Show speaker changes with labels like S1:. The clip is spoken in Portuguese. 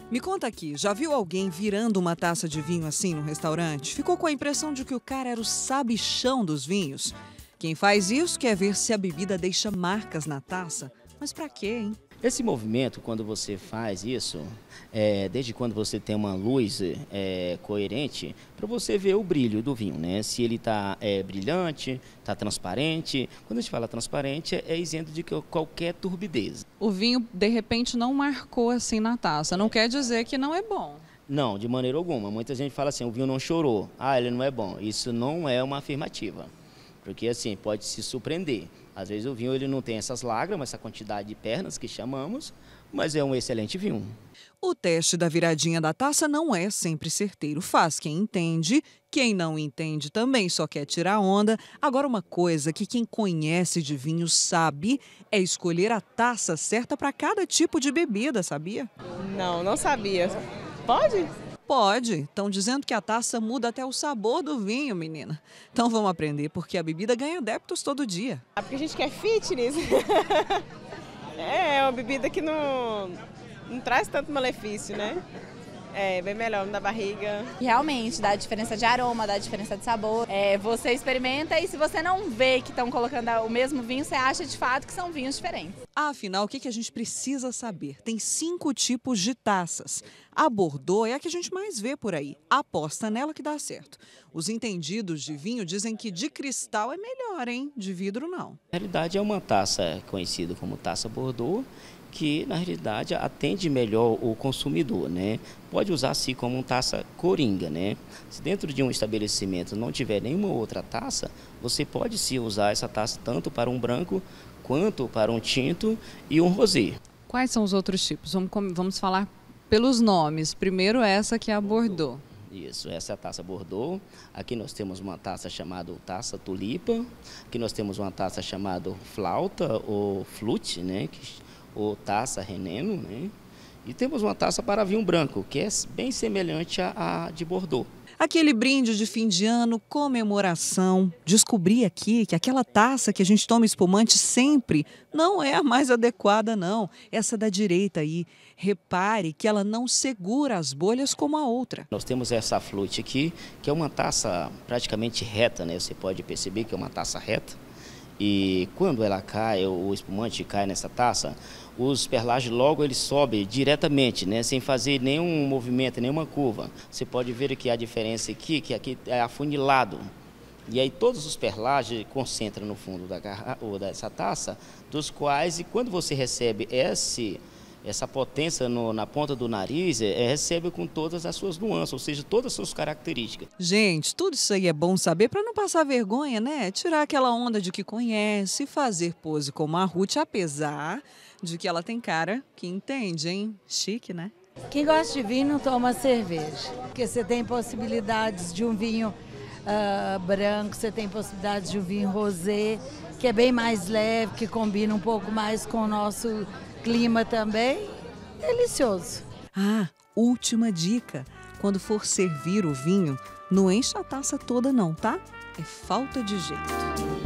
S1: Me conta aqui, já viu alguém virando uma taça de vinho assim no restaurante? Ficou com a impressão de que o cara era o sabichão dos vinhos? Quem faz isso quer ver se a bebida deixa marcas na taça. Mas pra quê, hein?
S2: Esse movimento, quando você faz isso, desde quando você tem uma luz coerente, para você ver o brilho do vinho, né? Se ele está brilhante, está transparente. Quando a gente fala transparente, é isento de qualquer turbidez.
S3: O vinho, de repente, não marcou assim na taça. Não quer dizer que não é bom.
S2: Não, de maneira alguma. Muita gente fala assim, o vinho não chorou. Ah, ele não é bom. Isso não é uma afirmativa. Porque assim, pode se surpreender. Às vezes o vinho ele não tem essas lágrimas, essa quantidade de pernas que chamamos, mas é um excelente vinho.
S1: O teste da viradinha da taça não é sempre certeiro. Faz quem entende, quem não entende também só quer tirar onda. Agora, uma coisa que quem conhece de vinho sabe é escolher a taça certa para cada tipo de bebida, sabia?
S4: Não sabia. Pode?
S1: Pode. Estão dizendo que a taça muda até o sabor do vinho, menina. Então vamos aprender, porque a bebida ganha adeptos todo dia.
S4: Porque a gente quer fitness. É uma bebida que não traz tanto malefício, né? É bem melhor, não dá barriga.
S5: Realmente, dá diferença de aroma, dá diferença de sabor. Você experimenta e se você não vê que estão colocando o mesmo vinho, você acha de fato que são vinhos diferentes.
S1: Afinal, o que a gente precisa saber? Tem 5 tipos de taças. A Bordeaux é a que a gente mais vê por aí. Aposta nela que dá certo. Os entendidos de vinho dizem que de cristal é melhor, hein? De vidro, não.
S2: Na realidade, é uma taça conhecida como taça Bordeaux, que na realidade atende melhor o consumidor, né? Pode usar assim como uma taça coringa, né? Se dentro de um estabelecimento não tiver nenhuma outra taça, você pode sim usar essa taça tanto para um branco quanto para um tinto e um rosé.
S3: Quais são os outros tipos? Vamos falar pelos nomes. Primeiro essa que é a Bordeaux.
S2: Isso, essa é a taça Bordeaux. Aqui nós temos uma taça chamada taça tulipa. Aqui nós temos uma taça chamada flauta ou flute, né? Ou taça reneno, né? E temos uma taça para vinho branco, que é bem semelhante à de Bordeaux.
S1: Aquele brinde de fim de ano, comemoração. Descobri aqui que aquela taça que a gente toma espumante sempre não é a mais adequada, não. Essa da direita aí. Repare que ela não segura as bolhas como a outra.
S2: Nós temos essa flute aqui, que é uma taça praticamente reta, né? Você pode perceber que é uma taça reta. E quando ela cai, o espumante cai nessa taça, os perlages logo ele sobe diretamente, né, sem fazer nenhum movimento, nenhuma curva. Você pode ver que a diferença aqui, que aqui é afunilado. E aí todos os perlages concentram no fundo dessa taça, dos quais, e quando você recebe essa potência na ponta do nariz, recebe com todas as suas nuances, ou seja, todas as suas características.
S1: Gente, tudo isso aí é bom saber para não passar vergonha, né? Tirar aquela onda de que conhece, fazer pose como a Ruth, apesar de que ela tem cara que entende, hein? Chique, né?
S6: Quem gosta de vinho não toma cerveja, porque você tem possibilidades de um vinho branco, você tem possibilidades de um vinho rosé, que é bem mais leve, que combina um pouco mais com o nosso clima também, delicioso.
S1: Ah, última dica. Quando for servir o vinho, não enche a taça toda não, tá? É falta de jeito.